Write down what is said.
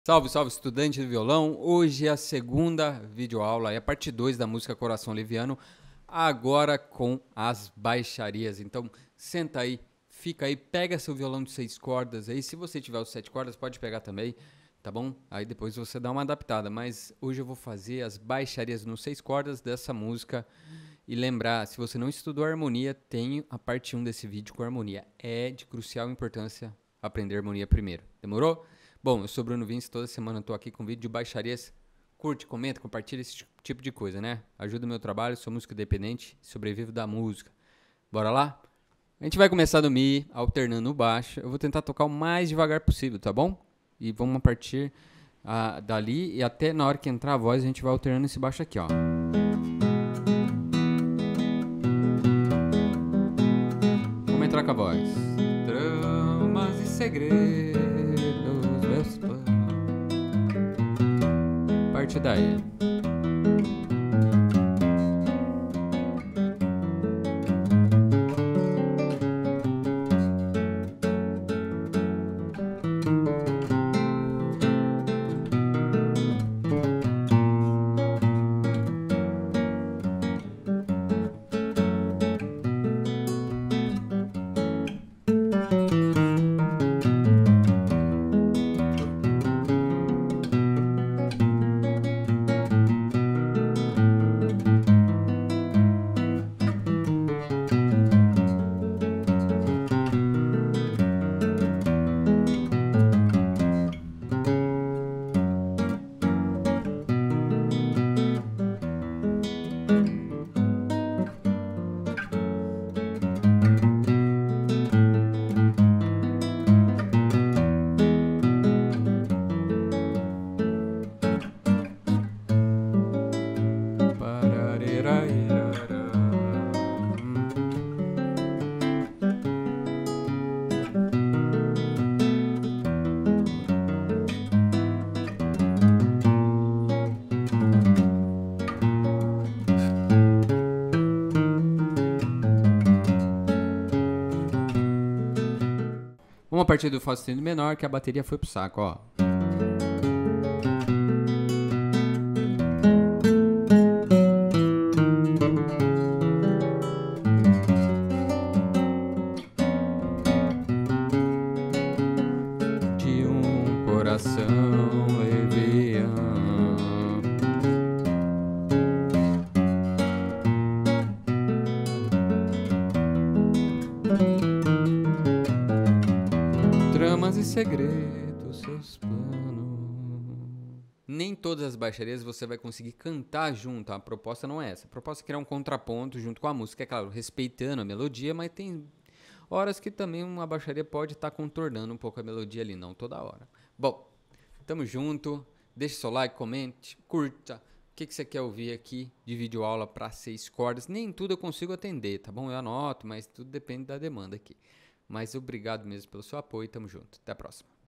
Salve, salve, estudante de violão. Hoje é a segunda videoaula, é a parte 2 da música Coração Liviano, agora com as baixarias. Então, senta aí, fica aí, pega seu violão de 6 cordas aí. Se você tiver os 7 cordas, pode pegar também, tá bom? Aí depois você dá uma adaptada, mas hoje eu vou fazer as baixarias nos 6 cordas dessa música. E lembrar, se você não estudou harmonia, tem a parte 1 desse vídeo com harmonia. É de crucial importância aprender harmonia primeiro. Demorou? Bom, eu sou Bruno Vince, toda semana eu tô aqui com vídeo de baixarias. Curte, comenta, compartilha esse tipo de coisa, né? Ajuda o meu trabalho, sou músico independente, sobrevivo da música. Bora lá? A gente vai começar no Mi, alternando o baixo. Eu vou tentar tocar o mais devagar possível, tá bom? E vamos partir dali e até na hora que entrar a voz a gente vai alternando esse baixo aqui, ó. Vamos entrar com a voz. Tramas e segredos. Parte daí. Vamos a partir do Fá sustenido menor, que a bateria foi pro saco, ó. De um coração leviano. Tramas e segredos, seus planos. Nem todas as baixarias você vai conseguir cantar junto. A proposta não é essa. A proposta é criar um contraponto junto com a música. É claro, respeitando a melodia, mas tem horas que também uma baixaria pode estar contornando um pouco a melodia ali, não toda hora. Bom, tamo junto. Deixe seu like, comente, curta. O que você quer ouvir aqui de videoaula para 6 cordas? Nem tudo eu consigo atender, tá bom? Eu anoto, mas tudo depende da demanda aqui. Mas obrigado mesmo pelo seu apoio, tamo junto. Até a próxima.